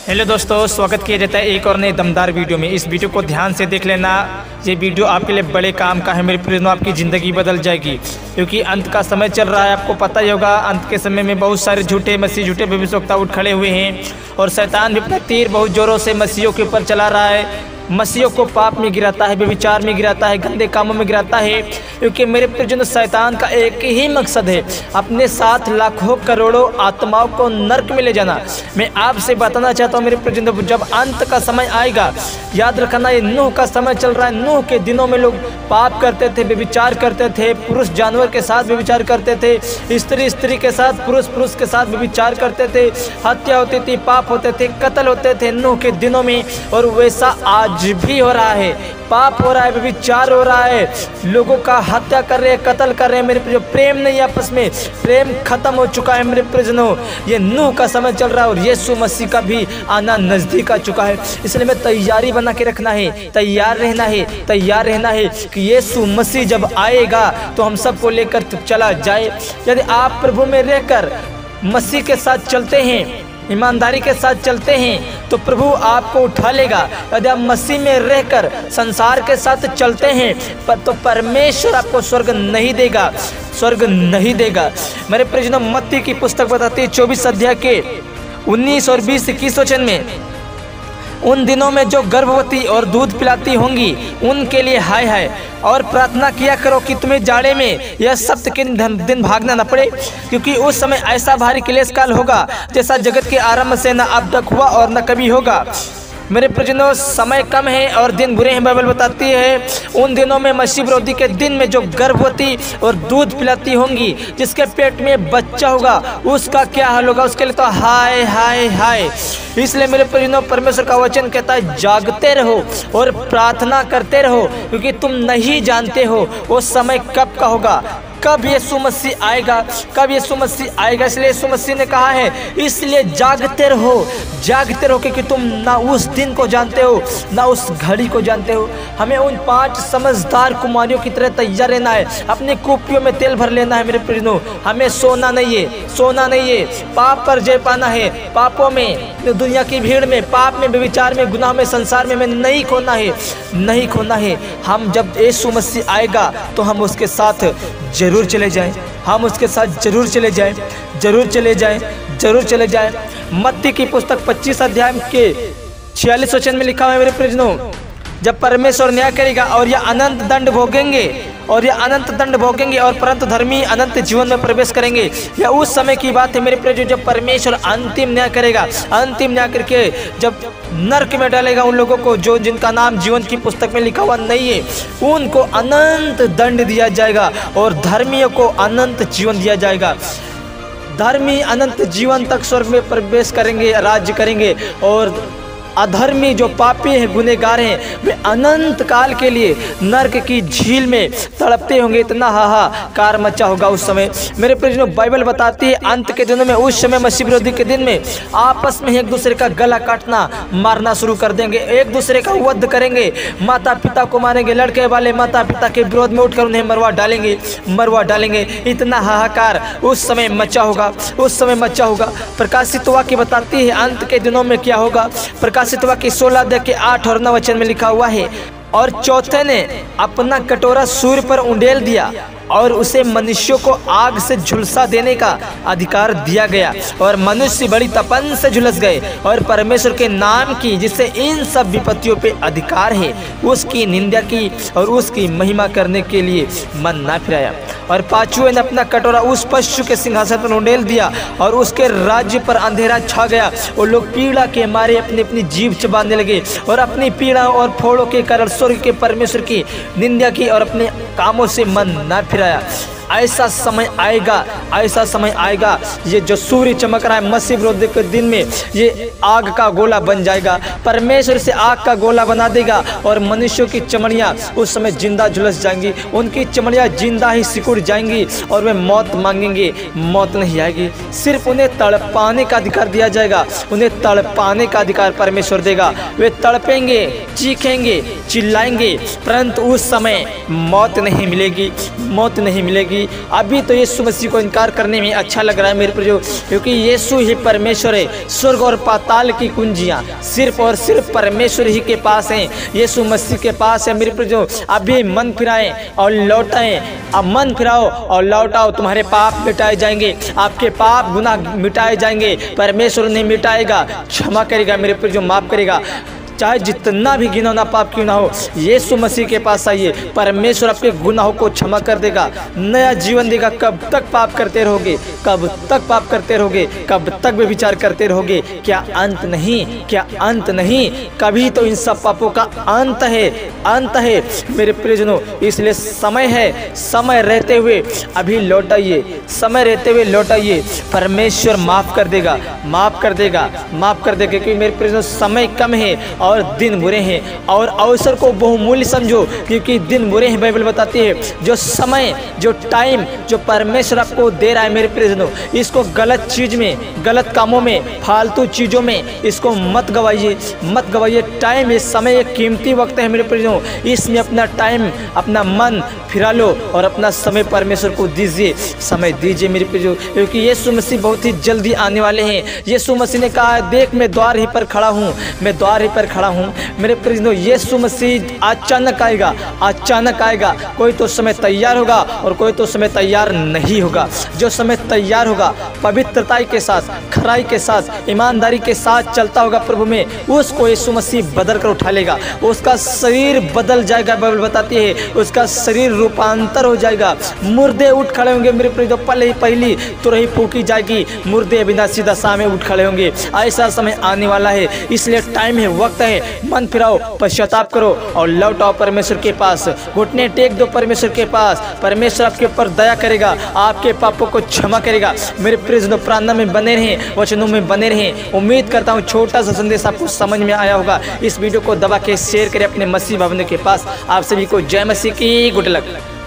Hello दोस्तों, स्वागत किया जाता है एक और नए दमदार वीडियो में। इस वीडियो को ध्यान से देख लेना, ये वीडियो आपके लिए बड़े काम का है। मेरे प्रियजनों, आपकी ज़िंदगी बदल जाएगी, क्योंकि अंत का समय चल रहा है। आपको पता ही होगा, अंत के समय में बहुत सारे झूठे मसीह, झूठे भविष्यवक्ता उठ खड़े हुए हैं और शैतान भी अपना तीर बहुत ज़ोरों से मसीहों के ऊपर चला रहा है। मसीहों को पाप में गिराता है, व्यभिचार में गिराता है, गंदे कामों में गिराता है। क्योंकि मेरे प्रियजनों, शैतान का एक ही मकसद है, अपने साथ लाखों करोड़ों आत्माओं को नरक में ले जाना। मैं आपसे बताना चाहता हूँ मेरे प्रियजनों, जब अंत का समय आएगा, याद रखना, ये नूह का समय चल रहा है। नूह के दिनों में लोग पाप करते थे, व्यभिचार करते थे, पुरुष जानवर के साथ व्यभिचार करते थे, स्त्री के साथ, पुरुष के साथ व्यभिचार करते थे, हत्या होती थी, पाप होते थे, कत्ल होते थे नूह के दिनों में। और वैसा आज भी हो रहा है, पाप हो रहा है, व्यभिचार हो रहा है, लोगों का हत्या कर रहे हैं, कत्ल कर रहे हैं। मेरे प्रिय, प्रेम नहीं, आपस में प्रेम खत्म हो चुका है मेरे प्रियजनों। ये नूह का समय चल रहा है और यीशु मसीह का भी आना नजदीक आ चुका है। इसलिए में तैयारी बना के रखना है, तैयार रहना है, तैयार रहना है कि यीशु मसीह जब आएगा तो हम सबको लेकर चला जाए। यदि आप प्रभु में रहकर मसीह के साथ चलते हैं, ईमानदारी के साथ चलते हैं, तो प्रभु आपको उठा लेगा। यदि आप मसीह में रहकर संसार के साथ चलते हैं तो परमेश्वर आपको स्वर्ग नहीं देगा, स्वर्ग नहीं देगा। मेरे प्रियजनों, मत्ती की पुस्तक बताती है 24 अध्याय के 19 और 20-21 वचन में, उन दिनों में जो गर्भवती और दूध पिलाती होंगी उनके लिए हाय हाय, और प्रार्थना किया करो कि तुम्हें जाड़े में यह सप्त के दिन भागना न पड़े, क्योंकि उस समय ऐसा भारी क्लेश काल होगा जैसा जगत के आरंभ से न अब तक हुआ और न कभी होगा। मेरे प्रियजनों, समय कम है और दिन बुरे हैं। बाइबल बताती है उन दिनों में, मसीह विरोधी के दिन में, जो गर्भवती और दूध पिलाती होंगी, जिसके पेट में बच्चा होगा, उसका क्या हाल होगा। उसके लिए तो हाय हाय हाय। इसलिए मेरे प्रियजनों, परमेश्वर का वचन कहता है जागते रहो और प्रार्थना करते रहो, क्योंकि तुम नहीं जानते हो वो समय कब का होगा, कब यीशु मसीह आएगा, कब यीशु मसीह आएगा। इसलिए यीशु मसीह ने कहा है, इसलिए जागते रहो, जागते रहो, क्योंकि तुम ना उस दिन को जानते हो ना उस घड़ी को जानते हो। हमें उन 5 समझदार कुमारियों की तरह तैयार रहना है, अपनी कुपियों में तेल भर लेना है। मेरे प्रियजनों, हमें सोना नहीं है, सोना नहीं है, पाप पर जय पाना है। पापों में, दुनिया की भीड़ में, पाप में, व्यभिचार में, गुनाह में, संसार में हमें नहीं खोना है, नहीं खोना है। हम जब यीशु मसीह आएगा तो हम उसके साथ जरूर चले जाएं, हम उसके साथ जरूर चले जाएं, जरूर चले जाएं, जरूर चले जाएं। मत्ती की पुस्तक 25 अध्याय के 46 वचन में लिखा हुआ है मेरे प्रियजनों, जब परमेश्वर न्याय करेगा और यह अनंत दंड भोगेंगे, और यह अनंत दंड भोगेंगे, और परंतु धर्मी अनंत जीवन में प्रवेश करेंगे। यह उस समय की बात है मेरे प्रिय, जब परमेश्वर अंतिम न्याय करेगा। अंतिम न्याय करके जब नरक में डालेगा उन लोगों को जो जिनका नाम जीवन की पुस्तक में लिखा हुआ नहीं है, उनको अनंत दंड दिया जाएगा और धर्मियों को अनंत जीवन दिया जाएगा। धर्मी अनंत जीवन तक स्वर्ग में प्रवेश करेंगे, राज्य करेंगे, और अधर्मी जो पापी हैं, गुनहगार हैं, वे अनंत काल के लिए नरक की झील में तड़पते होंगे। इतना हाहाकार मचा होगा उस समय। मेरे प्रियजनों, बाइबल बताती है अंत के दिनों में, उस समय मसीह विरोधी के दिन में, आपस में एक दूसरे का गला काटना, मारना शुरू कर देंगे, एक दूसरे का वध करेंगे, माता पिता को मारेंगे, लड़के वाले माता पिता के विरोध में उठकर उन्हें मरवा डालेंगे, मरवा डालेंगे। इतना हाहाकार उस समय मचा होगा, उस समय मचा होगा। प्रकाशित वाक्य बताती है अंत के दिनों में क्या होगा। प्रकाशित वाक्य 16 अध्याय के 8 और 9 वचन में लिखा हुआ है, और चौथे ने अपना कटोरा सूर्य पर उंडेल दिया और उसे मनुष्यों को आग से झुलसा देने का अधिकार दिया गया, और मनुष्य बड़ी तपन से झुलस गए और परमेश्वर के नाम की, जिससे इन सब विपत्तियों पे अधिकार है, उसकी निंदा की और उसकी महिमा करने के लिए मन न फिराया। और पांचवें ने अपना कटोरा उस पशु के सिंहासन पर उंडेल दिया और उसके राज्य पर अंधेरा छा गया, और लोग पीड़ा के मारे अपनी अपनी जीभ चबाने लगे और अपनी पीड़ा और फोड़ों के कारण स्वर्ग के परमेश्वर की निंदा की और अपने कामों से मन न फिराया। ऐसा समय आएगा, ऐसा समय आएगा, ये जो सूर्य चमक रहा है मसीह विरोधी के दिन में, ये आग का गोला बन जाएगा। परमेश्वर से आग का गोला बना देगा और मनुष्यों की चमड़ियाँ उस समय जिंदा झुलस जाएंगी, उनकी चमड़ियाँ जिंदा ही सिकुड़ जाएंगी और वे मौत मांगेंगे, मौत नहीं आएगी। सिर्फ उन्हें तड़पाने का अधिकार दिया जाएगा, उन्हें तड़पाने का अधिकार परमेश्वर देगा। वे तड़पेंगे, चीखेंगे, चिल्लाएंगे, परंतु उस समय मौत नहीं मिलेगी, मौत नहीं मिलेगी। जाएगी। अभी तो यीशु मसीह को इनकार करने में अच्छा लग रहा है मेरे प्रियो, क्योंकि यीशु ही परमेश्वर है। स्वर्ग और पाताल की कुंजियाँ सिर्फ और सिर्फ परमेश्वर ही के पास हैं, यीशु मसीह के पास है मेरे प्रियो। अभी मन फिराएं और लौटाएं, अब मन फिराओ और लौटाओ, तुम्हारे पाप मिटाए जाएंगे, आपके पाप गुनाह मिटाए जाएंगे। परमेश्वर ने मिटाएगा, क्षमा करेगा मेरे प्रियो, माफ करेगा। चाहे जितना भी घिनौना पाप क्यों ना हो, यीशु मसीह के पास आइए, परमेश्वर आपके गुनाहों को क्षमा कर देगा, नया जीवन देगा। कब तक पाप करते रहोगे, कब तक पाप करते रहोगे, कब तक व्यभिचार करते रहोगे? क्या अंत नहीं, क्या अंत नहीं? कभी तो इन सब पापों का अंत है, अंत है मेरे प्रियजनों। इसलिए समय है, समय रहते हुए अभी लौटाइए, समय रहते हुए लौटाइए, परमेश्वर माफ कर देगा, माफ कर देगा, माफ कर देगा। क्योंकि मेरे प्रियजनों समय कम है और दिन बुरे हैं, और अवसर को बहुमूल्य समझो, क्योंकि दिन बुरे हैं। बाइबल बताती है जो समय, जो टाइम जो परमेश्वर आपको दे रहा है मेरे प्रियजनों, इसको गलत चीज में, गलत कामों में, फालतू चीजों में इसको मत गवाइए, मत गवाइए। टाइम, ये समय एक कीमती वक्त है मेरे प्रियजनों, इसमें अपना टाइम, अपना मन फिरा लो और अपना समय परमेश्वर को दीजिए, समय दीजिए मेरे प्रियजनों, क्योंकि यीशु मसीह बहुत ही जल्दी आने वाले हैं। यीशु मसीह ने कहा, देख मैं द्वार ही पर खड़ा हूँ, मैं द्वार ही पर खड़ा हूँ मेरे प्रियजनों। यीशु मसीह अचानक आएगा, अचानक आएगा। कोई तो समय तैयार होगा और कोई तो समय तैयार नहीं होगा। जो समय तैयार होगा, पवित्रता के साथ, खराई के साथ, ईमानदारी के साथ चलता होगा प्रभु में, उसको यीशु मसीह बदल कर उठा लेगा, उसका शरीर बदल जाएगा। बाइबल बताती है उसका शरीर रूपांतर हो जाएगा, मुर्दे उठ खड़े होंगे मेरे प्रियजनों। पहली तुरही फूकी जाएगी, मुर्दे अविनाशी दशा में उठ खड़े होंगे। ऐसा समय आने वाला है, इसलिए टाइम है, वक्त है। मन फिराओ, पश्चाताप करो और लौटाओ परमेश्वर के पास, घुटने टेक दो परमेश्वर के पास। परमेश्वर आपके ऊपर दया करेगा, आपके पापों को क्षमा करेगा। मेरे प्रियजनों, प्रार्थना में बने रहें, वचनों में बने रहें। उम्मीद करता हूँ छोटा सा संदेश आपको समझ में आया होगा। इस वीडियो को दबा के शेयर करें अपने मसीह भाइयों के पास। आप सभी को जय मसीह की, गुड लक।